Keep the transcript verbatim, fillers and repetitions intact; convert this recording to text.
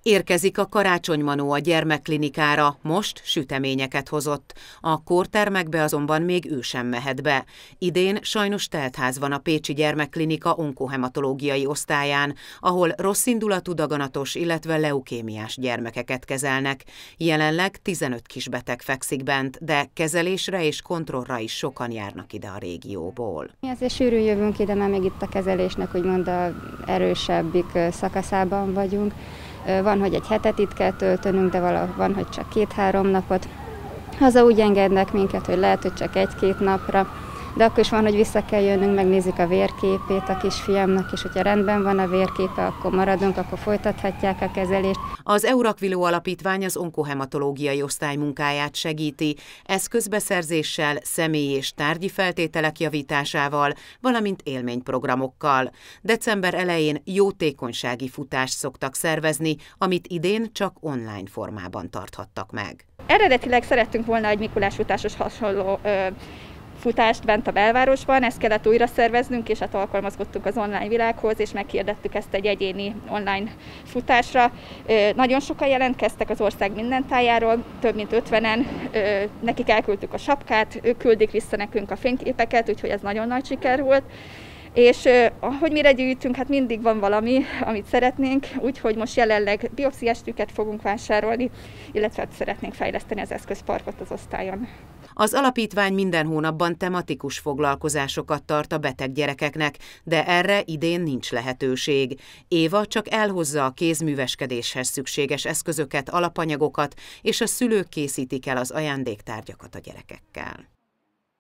Érkezik a karácsonymanó a gyermekklinikára, most süteményeket hozott. A kórtermekbe azonban még ő sem mehet be. Idén sajnos teltház van a pécsi gyermekklinika onkohematológiai osztályán, ahol rosszindulatú daganatos, illetve leukémiás gyermekeket kezelnek. Jelenleg tizenöt kisbeteg fekszik bent, de kezelésre és kontrollra is sokan járnak ide a régióból. Mi azért sűrűn jövünk ide, mert még itt a kezelésnek úgymond az erősebbik szakaszában vagyunk. Van, hogy egy hetet itt kell töltönünk, de vala, van, hogy csak két-három napot. Haza úgy engednek minket, hogy lehet, hogy csak egy-két napra, de akkor is van, hogy vissza kell jönnünk, megnézik a vérképét a kisfiamnak, és hogyha rendben van a vérképe, akkor maradunk, akkor folytathatják a kezelést. Az Eurakviló Alapítvány az onkohematológiai osztály munkáját segíti, eszközbeszerzéssel, személyi és tárgyi feltételek javításával, valamint élményprogramokkal. December elején jótékonysági futást szoktak szervezni, amit idén csak online formában tarthattak meg. Eredetileg szerettünk volna egy Mikulás futásos hasonló ö, futást bent a belvárosban, ezt kellett újra szerveznünk, és hát alkalmazkodtunk az online világhoz, és meghirdettük ezt egy egyéni online futásra. Nagyon sokan jelentkeztek az ország minden tájáról, több mint ötvenen, nekik elküldtük a sapkát, ők küldik vissza nekünk a fényképeket, úgyhogy ez nagyon nagy siker volt. És ahogy mire gyűjtünk, hát mindig van valami, amit szeretnénk, úgyhogy most jelenleg biopsziás trükket fogunk vásárolni, illetve szeretnénk fejleszteni az eszközparkot az osztályon. Az alapítvány minden hónapban tematikus foglalkozásokat tart a beteg gyerekeknek, de erre idén nincs lehetőség. Éva csak elhozza a kézműveskedéshez szükséges eszközöket, alapanyagokat, és a szülők készítik el az ajándéktárgyakat a gyerekekkel.